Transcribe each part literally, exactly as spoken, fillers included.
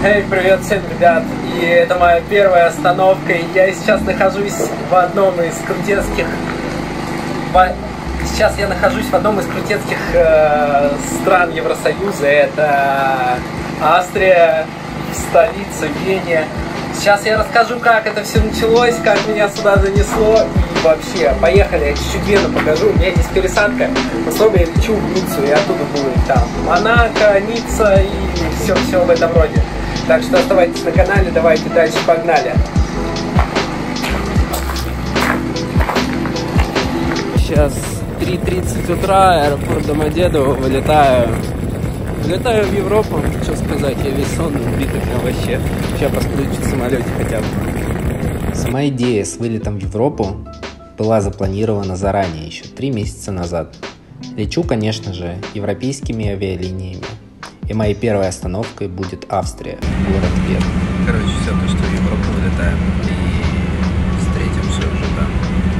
Эй, привет всем, ребят! И это моя первая остановка, и я сейчас нахожусь в одном из крутецких... Сейчас я нахожусь в одном из крутецких э, стран Евросоюза. Это Австрия, столица Вене. Сейчас я расскажу, как это все началось, как меня сюда занесло. И вообще, поехали, я чуть-чуть Вену покажу. У меня есть пересадка. Особо я лечу в Ниццу, и оттуда будет там Монако, Ницца и все-все в этом роде. Так что оставайтесь на канале, давайте дальше, погнали. Сейчас три тридцать утра, аэропорт Домодедово, вылетаю. Вылетаю в Европу, что сказать, я весь сон убитый прям вообще. Сейчас посплю чуть в самолете хотя бы. Сама идея с вылетом в Европу была запланирована заранее, еще три месяца назад. Лечу, конечно же, европейскими авиалиниями. И моей первой остановкой будет Австрия, город Вена. Короче, все то, что в Европу вылетаем, и встретимся уже там.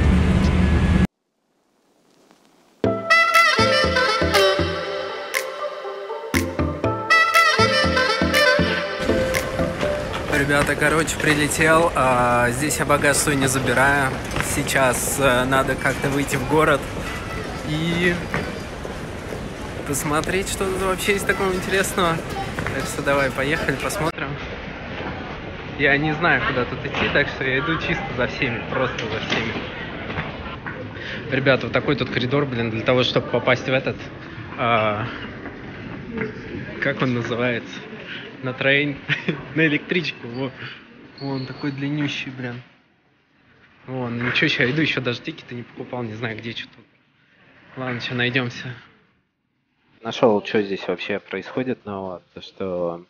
Ребята, короче, прилетел. А, здесь я багаж свой не забираю. Сейчас а, надо как-то выйти в город и посмотреть, что тут вообще есть такого интересного. Так что давай, поехали, посмотрим. Я не знаю, куда тут идти, так что я иду чисто за всеми, просто за всеми. Ребята, вот такой тут коридор, блин, для того, чтобы попасть в этот... А, как он называется? На трейн, на электричку. Во. Вон такой длиннющий, блин. Вон, ничего, сейчас я иду, еще даже тикеты не покупал, не знаю, где что тут. Ладно, что, найдемся. Нашел, что здесь вообще происходит, ну вот, то что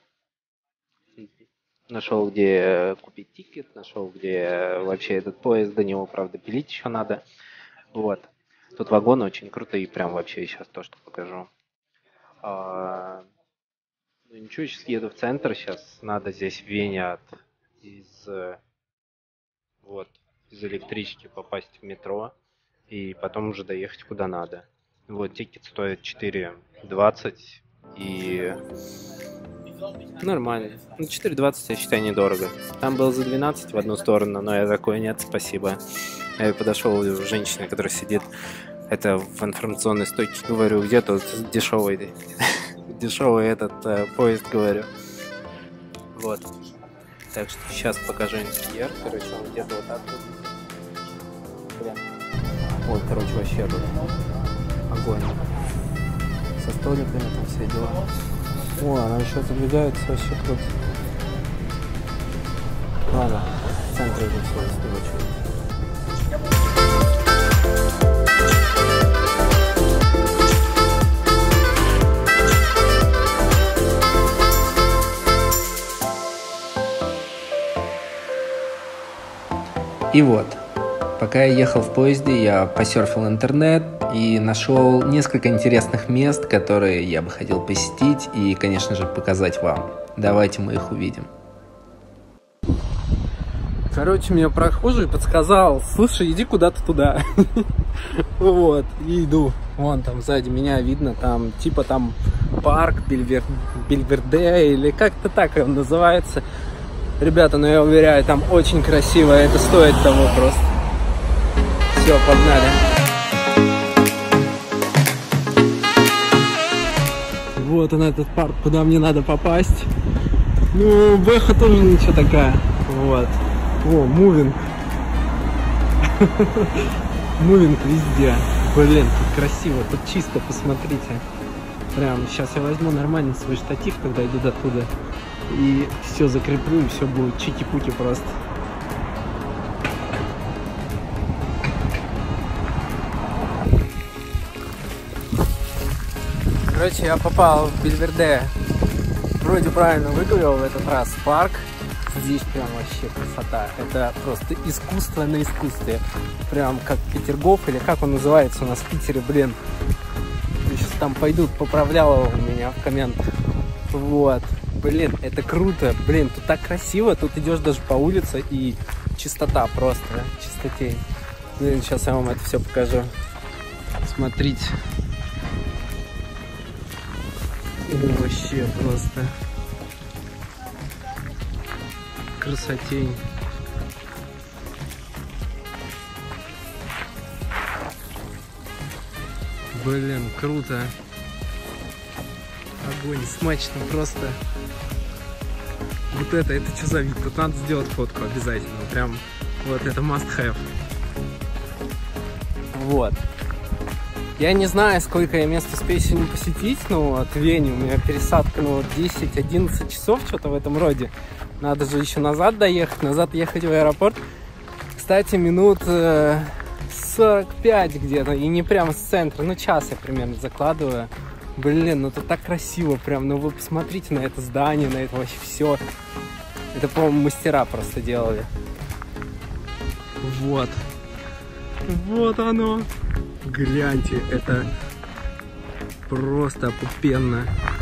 нашел, где купить тикет, нашел, где вообще этот поезд, до него, правда, пилить еще надо. Вот. Тут вагоны очень крутые, прям вообще сейчас то, что покажу. А... Ну ничего, сейчас еду в центр, сейчас надо здесь в Вене от, из, вот, из электрички попасть в метро и потом уже доехать куда надо. Вот, тикет стоит четыре двадцать и нормально. Ну, четыре двадцать, я считаю, недорого. Там было за двенадцать в одну сторону, но я такой, нет, спасибо. Я подошел к женщине, которая сидит, это в информационной стойке, говорю, где тут дешевый... дешевый этот э, поезд, говорю. Вот. Так что сейчас покажу интерьер. Короче, он где-то вот так вот. Блин. Вот, короче, вообще тут огонь. Со столиками там все дела. О, она еще задвигается, вообще круто. Ладно, в центре уже все очень. И вот, пока я ехал в поезде, я посерфил интернет и нашел несколько интересных мест, которые я бы хотел посетить и, конечно же, показать вам. Давайте мы их увидим. Короче, мне прохожий подсказал, слушай, иди куда-то туда. Вот, и иду. Вон там сзади меня видно, там типа там парк Бельверде или как-то так он называется. Ребята, ну я уверяю, там очень красиво, это стоит того просто. Все, погнали. Вот он, этот парк, куда мне надо попасть. Ну, Бэха тоже ничего такая. Вот. О, мувинг. Мувинг везде. Блин, тут красиво, тут чисто, посмотрите. Прям, сейчас я возьму нормальный свой штатив, когда иду до туда. И все закреплю, и все будет чики-пуки просто. Короче, я попал в Бельверде. Вроде правильно выговорил в этот раз. Парк. Здесь прям вообще красота. Это просто искусство на искусстве. Прям как Петергоф, или как он называется у нас в Питере, блин. Сейчас там пойдут поправляло у меня в комментах. Вот. Блин, это круто. Блин, тут так красиво. Тут идешь даже по улице и чистота просто. Чистотень. Блин, сейчас я вам это все покажу. Смотрите. Вообще просто. красотень. Блин, круто. Огонь, смачно просто. Вот это, это что за вид? Тут надо сделать фотку обязательно. Прям вот это must have. Вот. Я не знаю, сколько я мест успею сегодня посетить, но от Вени у меня пересадка, ну, десять-одиннадцать часов, что-то в этом роде. Надо же еще назад доехать, назад ехать в аэропорт. Кстати, минут э, сорок пять где-то, и не прямо с центра, ну, час я примерно закладываю. Блин, ну тут так красиво прям, ну вы посмотрите на это здание, на это вообще все. Это, по-моему, мастера просто делали. Вот. Вот оно. Гляньте, это просто опупенно.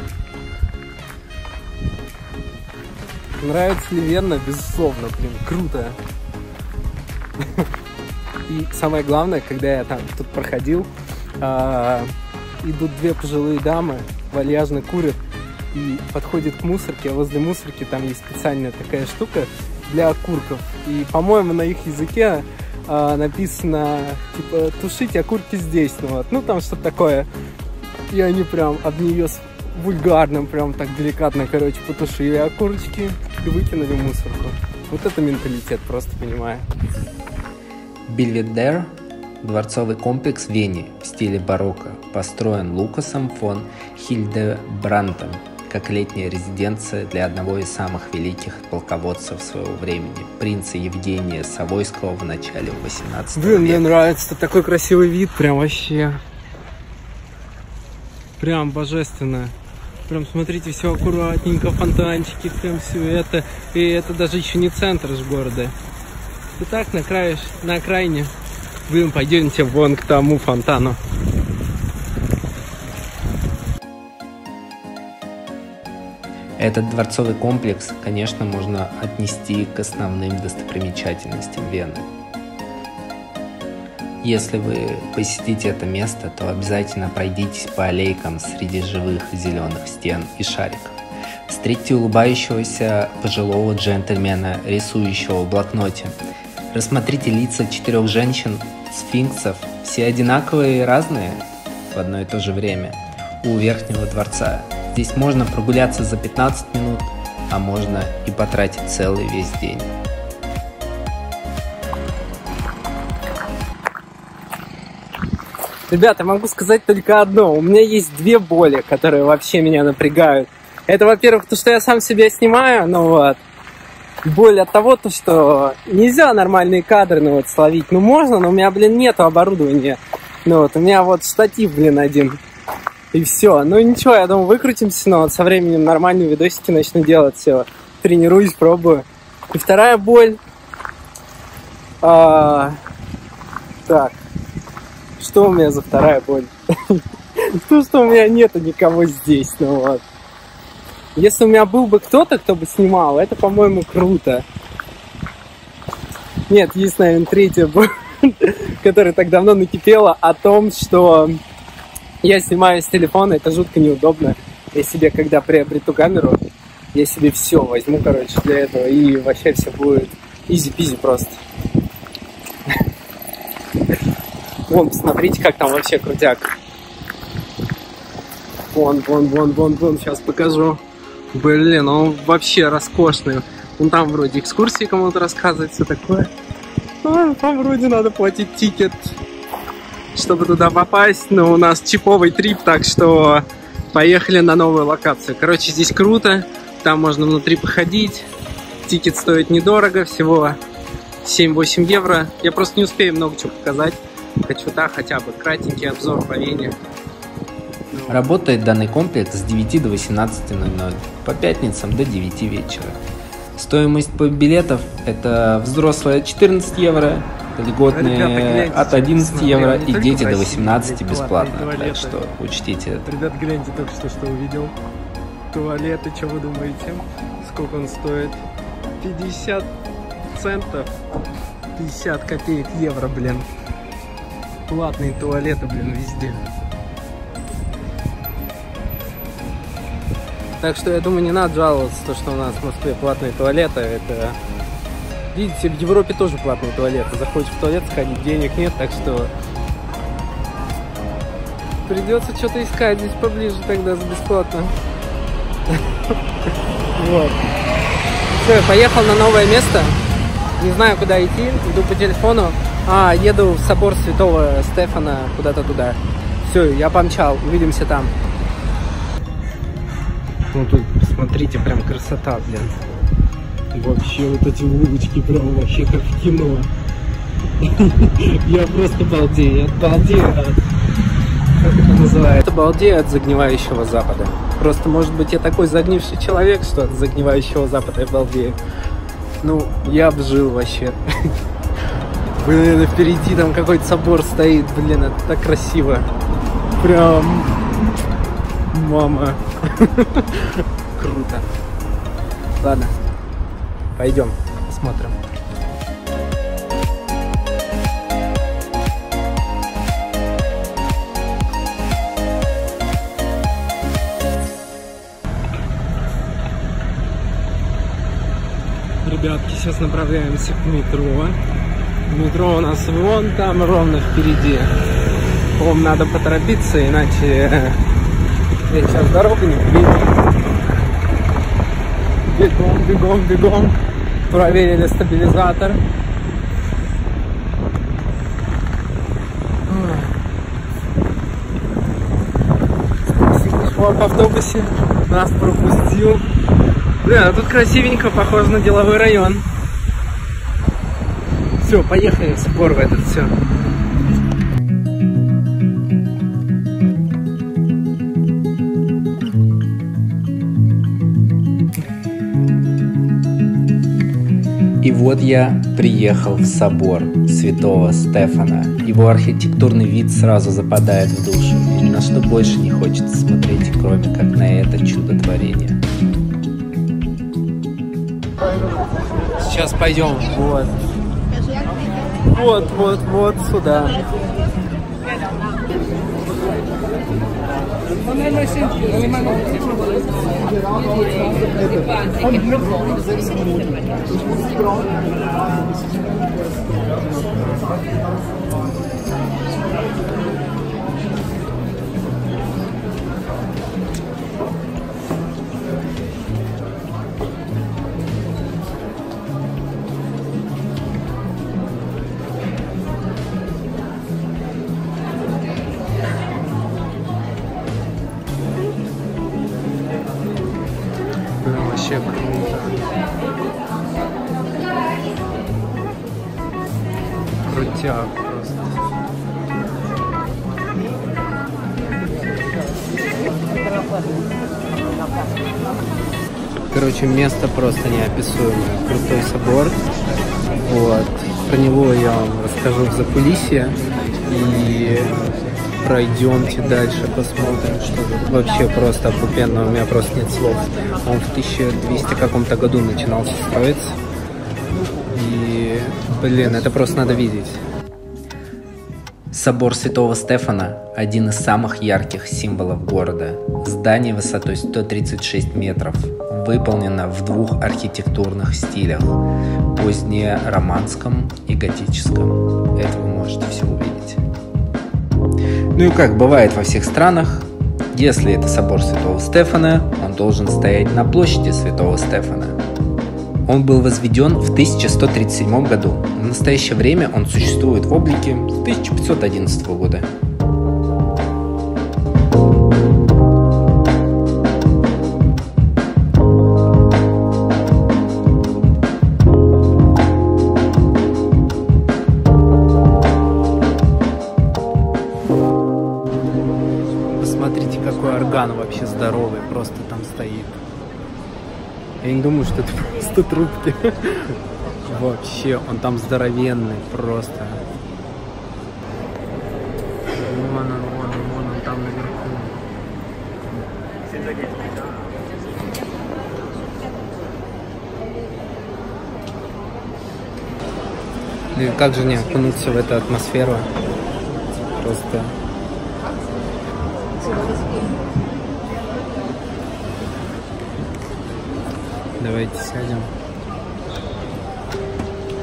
Нравится ли Вена? Безусловно, блин, круто. И самое главное, когда я там тут проходил, идут две пожилые дамы, вальяжно курят и подходят к мусорке, а возле мусорки там есть специальная такая штука для окурков. И, по-моему, на их языке а, написано, типа, тушите окурки здесь, ну вот, ну там что-то такое. И они прям об нее с вульгарным, прям так деликатно, короче, потушили окурочки и выкинули в мусорку. Вот это менталитет, просто понимаю. Бельведер – дворцовый комплекс в Вене в стиле барокко, построен Лукасом фон Хильдебрандтом как летняя резиденция для одного из самых великих полководцев своего времени, принца Евгения Савойского в начале восемнадцатого Блин, века. мне нравится, тут такой красивый вид, прям вообще. Прям божественно. Прям смотрите, все аккуратненько, фонтанчики, прям все это. И это даже еще не центр же города. И так на краеш, на окраине. Блин, пойдемте вон к тому фонтану. Этот дворцовый комплекс, конечно, можно отнести к основным достопримечательностям Вены. Если вы посетите это место, то обязательно пройдитесь по аллейкам среди живых зеленых стен и шариков. Встретьте улыбающегося пожилого джентльмена, рисующего в блокноте. Рассмотрите лица четырех женщин, сфинксов, все одинаковые и разные в одно и то же время у Верхнего дворца. Здесь можно прогуляться за пятнадцать минут, а можно и потратить целый весь день. Ребята, могу сказать только одно. У меня есть две боли, которые вообще меня напрягают. Это, во-первых, то, что я сам себя снимаю, ну вот. Боль от того, то, что нельзя нормальные кадры, ну вот, словить. Ну, можно, но у меня, блин, нету оборудования. Ну вот, у меня вот штатив, блин, один. И все. Ну, ничего, я думаю, выкрутимся, но вот со временем нормальные видосики начну делать. Все. Тренируюсь, пробую. И вторая боль. А... Так. Что у меня за вторая боль? То, что у меня нету никого здесь, ну вот. Если у меня был бы кто-то, кто бы снимал, это, по-моему, круто. Нет, есть, наверное, третья боль, которая так давно накипела, о том, что я снимаю с телефона, это жутко неудобно. Я себе, когда приобрету камеру, я себе все возьму, короче, для этого, и вообще все будет изи-пизи просто. Вон, посмотрите, как там вообще крутяк. Вон, вон, вон, вон, вон, сейчас покажу. Блин, он вообще роскошный. Вон там вроде экскурсии кому-то рассказывать, все такое. А, там вроде надо платить тикет, чтобы туда попасть. Но у нас чиповый трип, так что поехали на новую локацию. Короче, здесь круто. Там можно внутри походить. Тикет стоит недорого, всего семь-восемь евро. Я просто не успею много чего показать. Хочу, да, хотя бы кратенький обзор по Вене. Работает данный комплекс с девяти до восемнадцати ноль-ноль, по пятницам до девяти вечера. Стоимость билетов – это взрослые четырнадцать евро, льготные Ребята, от одиннадцати евро и дети до восемнадцати бесплатно. Так что учтите. Ребят, гляньте только что, что увидел. Туалеты, что вы думаете? Сколько он стоит? пятьдесят центов. пятьдесят копеек евро, блин. Платные туалеты, блин, везде. Так что я думаю, не надо жаловаться, то, что у нас в Москве платные туалеты. Это Видите, в Европе тоже платные туалеты. Заходишь в туалет, сходить, денег нет, так что придется что-то искать здесь поближе тогда за бесплатно. Вот. Все, я поехал на новое место. Не знаю, куда идти. Иду по телефону. А, еду в собор Святого Стефана куда-то туда. Все, я помчал. Увидимся там. Ну тут, посмотрите, прям красота, блин. Вообще вот эти улочки прям вообще как в кино. Я просто балдею, балдею. Как это называется? Балдею от загнивающего Запада. Просто, может быть, я такой загнивший человек, что от загнивающего Запада я балдею. Ну, я бы жил вообще. Блин, впереди там какой-то собор стоит, блин, это так красиво. Прям... Мама. Круто. Ладно. Пойдем, посмотрим. Ребятки, сейчас направляемся к метро. Метро у нас вон там, ровно впереди. По-моему, надо поторопиться, иначе я сейчас дорогу не увижу. Бегом, бегом, бегом. Проверили стабилизатор. Чувак в автобусе нас пропустил. Блин, а тут красивенько, похоже на деловой район. Все, поехали в собор в этот, все. И вот я приехал в собор Святого Стефана. Его архитектурный вид сразу западает в душу. И ни на что больше не хочется смотреть, кроме как на это чудотворение. Сейчас пойдем. Вот. Вот, вот, вот сюда. Вообще круто. Крутяк просто. Короче, место просто неописуемое. Крутой собор. Вот. Про него я вам расскажу в закулисье. И пройдемте дальше, посмотрим, что тут вообще просто опупенно, у меня просто нет слов. Он в тысяча двухсотом каком-то году начинался строиться. И, блин, это просто надо видеть. Собор Святого Стефана – один из самых ярких символов города. Здание высотой сто тридцать шесть метров, выполнено в двух архитектурных стилях – позднероманском и готическом. Это вы можете все увидеть. Ну и как бывает во всех странах, если это собор Святого Стефана, он должен стоять на площади Святого Стефана. Он был возведен в тысяча сто тридцать седьмом году. В настоящее время он существует в облике с тысяча пятьсот одиннадцатого года. Посмотрите, какой орган вообще здоровый, просто там стоит. Я не думаю, что это просто трубки. Вообще, он там здоровенный просто. Вон он, вон он, вон он там наверху. И как же не окунуться в эту атмосферу? Просто... Давайте сядем.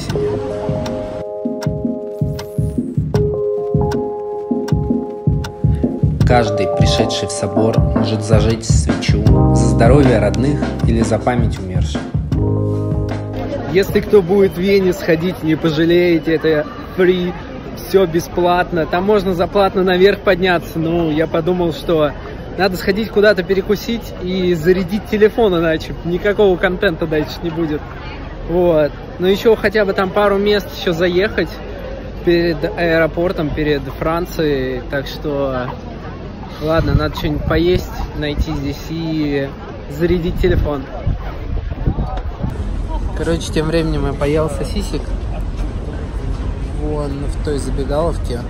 Каждый, пришедший в собор, может зажечь свечу за здоровье родных или за память умерших. Если кто будет в Вене сходить, не пожалеете, это free, все бесплатно. Там можно за платно наверх подняться. Ну, я подумал, что надо сходить куда-то перекусить и зарядить телефон, иначе никакого контента дальше не будет. Вот. Но еще хотя бы там пару мест еще заехать перед аэропортом, перед Францией. Так что, ладно, надо что-нибудь поесть, найти здесь и зарядить телефон. Короче, тем временем я поел сосисек. Вон в той забегаловке.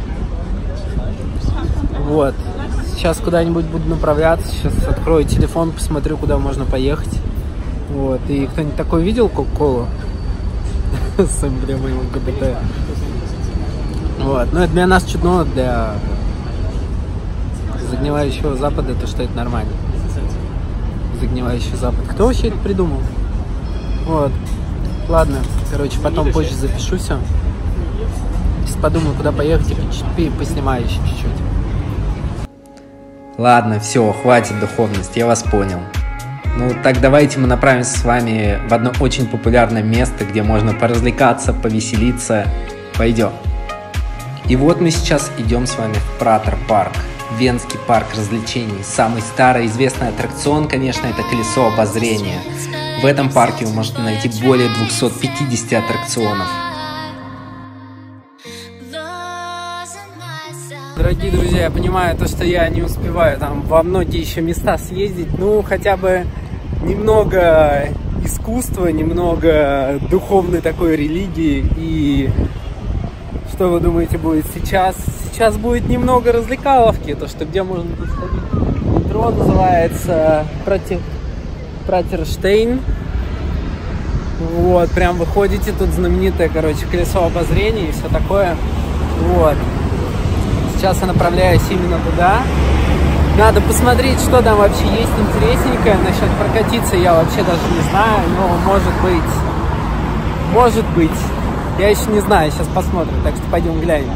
Вот. Сейчас куда-нибудь буду направляться. Сейчас открою телефон, посмотрю, куда можно поехать. Вот. И кто-нибудь такой видел Кока-Колу? С эмблемой ЛГБТ. Вот. Но это для нас чудно, для загнивающего Запада, то что это нормально. Загнивающий Запад. Кто вообще это придумал? Вот. Ладно, короче, потом позже запишу все. Сейчас подумаю, куда поехать и поснимаю еще чуть-чуть. Ладно, все, хватит духовности, я вас понял. Ну, так давайте мы направимся с вами в одно очень популярное место, где можно поразвлекаться, повеселиться. Пойдем. И вот мы сейчас идем с вами в Пратер-парк. Венский парк развлечений. Самый старый известный аттракцион, конечно, это колесо обозрения. В этом парке вы можете найти более двухсот пятидесяти аттракционов. Дорогие друзья, я понимаю то, что я не успеваю там во многие еще места съездить. Ну, хотя бы немного искусства, немного духовной такой религии. И что вы думаете будет сейчас? Сейчас будет немного развлекаловки. То, что где можно сходить. Метро называется Против... Пратерштейн. Вот, прям выходите, тут знаменитое, короче, колесо обозрения и все такое. Вот. Сейчас я направляюсь именно туда. Надо посмотреть, что там вообще есть интересненькое. Насчет прокатиться я вообще даже не знаю, но может быть. Может быть. Я еще не знаю, сейчас посмотрим. Так что пойдем глянем.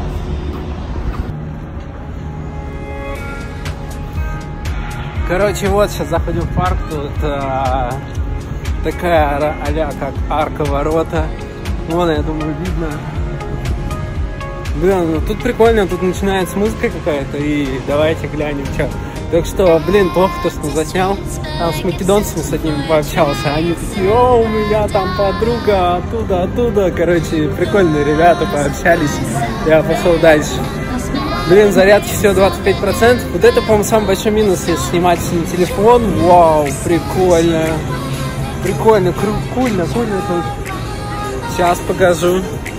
Короче, вот сейчас заходим в парк. Тут а, такая а-ля как арка-ворота. Вон, я думаю, видно. Блин, ну тут прикольно, тут начинается музыка какая-то, и давайте глянем, что. Так что, блин, плохо то, что заснял. Там с македонцами с одним пообщался. Они такие: о, у меня там подруга оттуда, оттуда. Короче, прикольные ребята, пообщались. Я пошел дальше. Блин, зарядки всего двадцать пять процентов. Вот это, по-моему, самый большой минус, если снимать на телефон. Вау, прикольно. Прикольно, круто, круто тут. Сейчас покажу.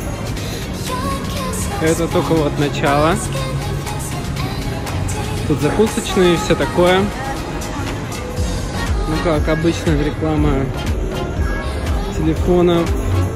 Это только вот начало. Тут закусочные и все такое. Ну как обычно, реклама телефонов.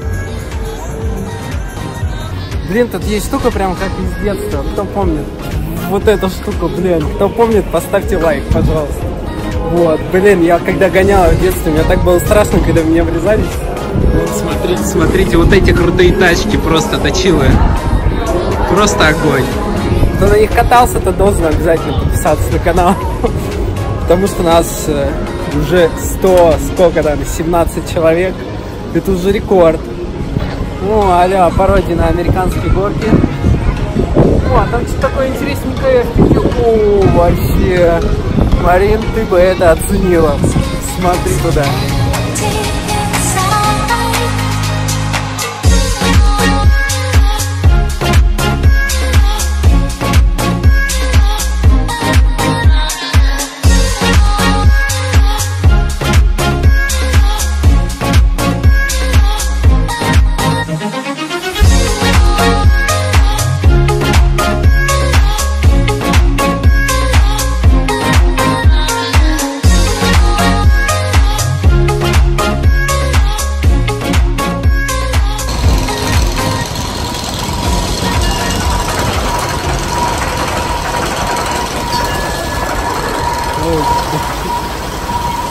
Блин, тут есть штука прям как из детства. Кто помнит? Вот эту штуку, блин. Кто помнит, поставьте лайк, пожалуйста. Вот, блин, я когда гонял в детстве, мне так было страшно, когда меня врезались. Вот, смотрите, смотрите, вот эти крутые тачки просто точилы. Просто огонь. Кто на них катался, то должен обязательно подписаться на канал. Потому что у нас уже сто, сколько там, семнадцать человек. Это уже рекорд. Ну, а-ля пародия на американские горки. О, а там что-то такое интересненькое. О, вообще. Марин, ты бы это оценила. Смотри туда.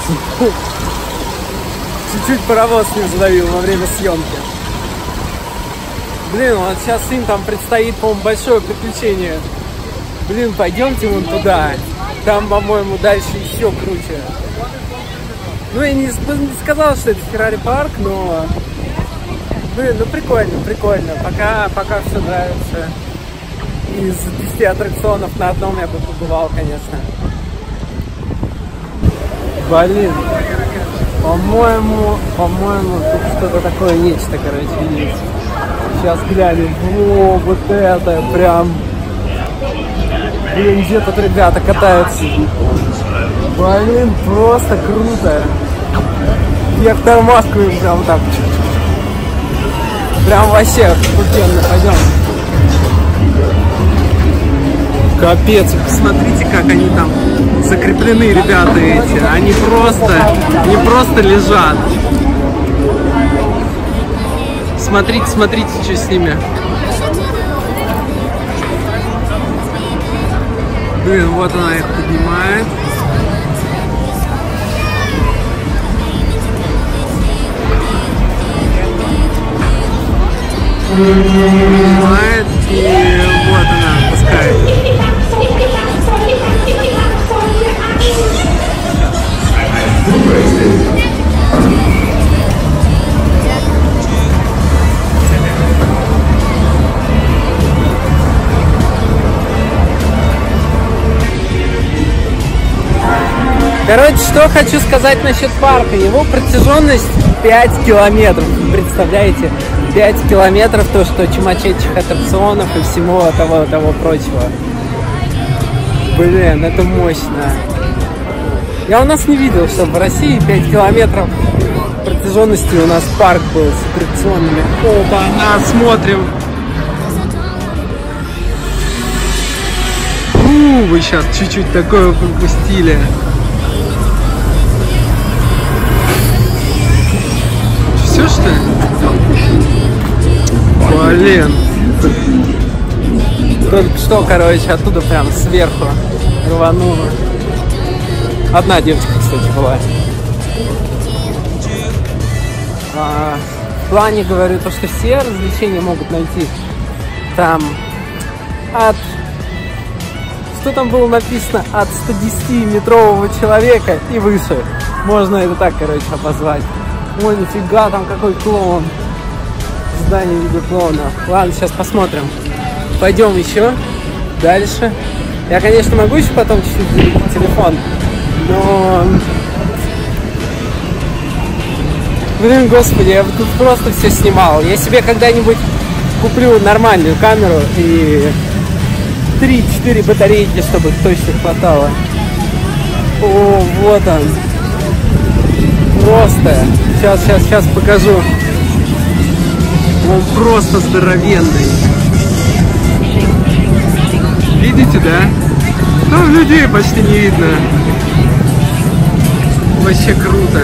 Чуть-чуть паровоз не задавил во время съемки. Блин, вот сейчас им там предстоит, по-моему, большое приключение. Блин, пойдемте вон туда. Там, по-моему, дальше еще круче. Ну, я не, не сказал, что это Феррари парк, но... Блин, ну прикольно, прикольно. Пока, пока все нравится. Из десяти аттракционов на одном я бы побывал, конечно. Блин. По-моему, по-моему, тут что-то такое нечто, короче, есть. Сейчас глянем. О, вот это прям... Блин, где тут ребята катаются? Блин, просто круто. Я к тормозку им прям так. Прям вообще офигенно. Пойдем. Капец, посмотрите, как они там закреплены, ребята эти. Они просто, не просто лежат. Смотрите, смотрите, что с ними. Блин, вот она их поднимает. Поднимает, и вот она пускает. Короче, что хочу сказать насчет парка. Его протяженность пять километров. Представляете? пять километров, то, что чумачечих аттракционов и всего того, того прочего. Блин, это мощно. Я у нас не видел, чтобы в России пять километров протяженности у нас парк был с аттракционами. Опа, на, смотрим. У, вы сейчас чуть-чуть такое пропустили. Все, что ли? Блин. Только что, короче, оттуда прям сверху рвануло. Одна девочка, кстати, была. А, в плане, говорю, то, что все развлечения могут найти там от... Что там было написано? От ста десяти метрового человека и выше. Можно это так, короче, обозвать. Ой, нифига, там какой клоун. Здание в виде клоуна. Ладно, сейчас посмотрим. Пойдем еще дальше. Я, конечно, могу еще потом чуть-чуть зарядить телефон, но... Блин, господи, я тут просто все снимал. Я себе когда-нибудь куплю нормальную камеру и три-четыре батарейки, чтобы точно хватало. О, вот он. Просто. Сейчас, сейчас, сейчас покажу. Он просто здоровенный. Видите, да? Там людей почти не видно. Вообще круто.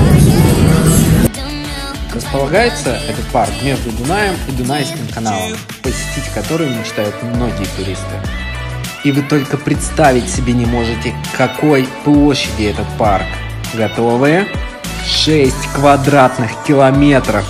Располагается этот парк между Дунаем и Дунайским каналом, посетить который мечтают многие туристы. И вы только представить себе не можете, какой площади этот парк. Готовы? шесть квадратных километров.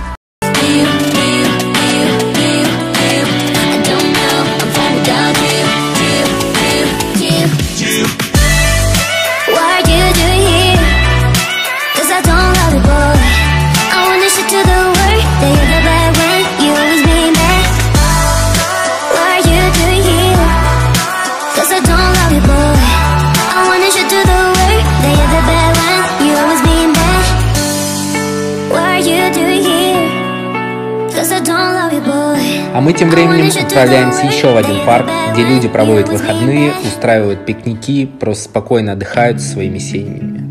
А мы тем временем отправляемся еще в один парк, где люди проводят выходные, устраивают пикники, просто спокойно отдыхают со своими семьями.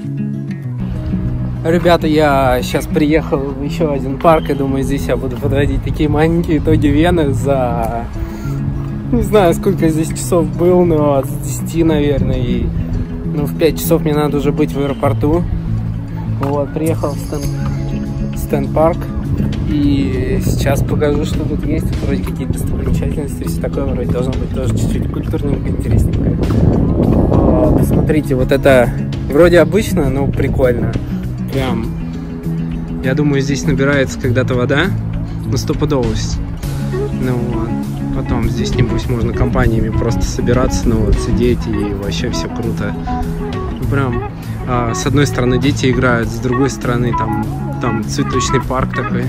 Ребята, я сейчас приехал в еще один парк, и думаю, здесь я буду подводить такие маленькие итоги Вены за... Не знаю, сколько я здесь часов был, но с десяти, наверное, и... Ну, в пять часов мне надо уже быть в аэропорту. Вот, приехал в Стэн... Стэн парк. И сейчас покажу, что тут есть. Тут вроде какие-то достопримечательности, все такое вроде должно быть тоже чуть-чуть культурненько, интересненько. Вот, смотрите, вот это вроде обычно, но прикольно. Прям, я думаю, здесь набирается когда-то вода. ну стопудовость. Ну вот. Потом здесь, небось, можно компаниями просто собираться, ну вот, сидеть, и вообще все круто. Ну, прям, а, с одной стороны дети играют, с другой стороны там, там цветочный парк такой.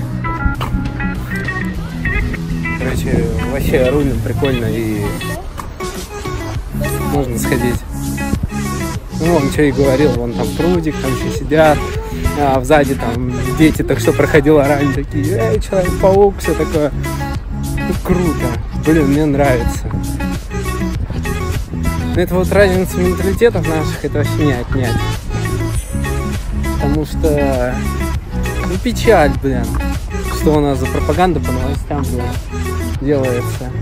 Короче, вообще рулем прикольно, и можно сходить. Ну, он что и говорил, вон там прудик, там все сидят, а сзади там дети так что проходила ранее, такие, эй, Человек-паук, все такое. Ну, круто. Блин, мне нравится. Это вот разница менталитетов наших, это вообще не отнять. Потому что, ну, печаль, блин, что у нас за пропаганда по новостям, блин, делается.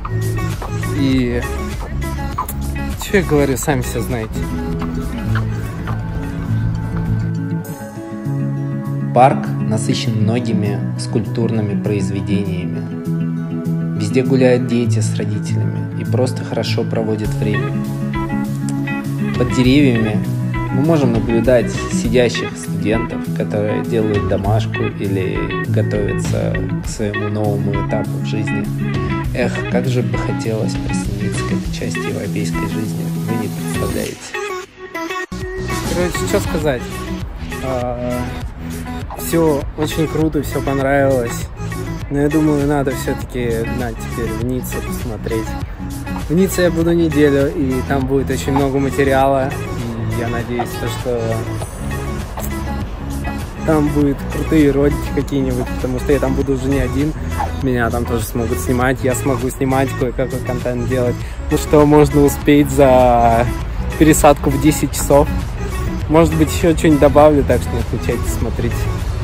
И что я говорю, сами все знаете. Парк насыщен многими скульптурными произведениями. Везде гуляют дети с родителями и просто хорошо проводят время. Под деревьями мы можем наблюдать сидящих студентов, которые делают домашку или готовятся к своему новому этапу в жизни. Эх, как же бы хотелось присоединиться к этой части европейской жизни, вы не представляете. Короче, что сказать? Все очень круто, все понравилось. Но я думаю, надо все-таки на теперь в Ниццу посмотреть. В Ницце я буду неделю, и там будет очень много материала. И я надеюсь, то, что там будут крутые ролики какие-нибудь, потому что я там буду уже не один. Меня там тоже смогут снимать, я смогу снимать, кое-какой контент делать. Ну что, можно успеть за пересадку в десять часов. Может быть, еще что-нибудь добавлю, так что не включайте, смотрите.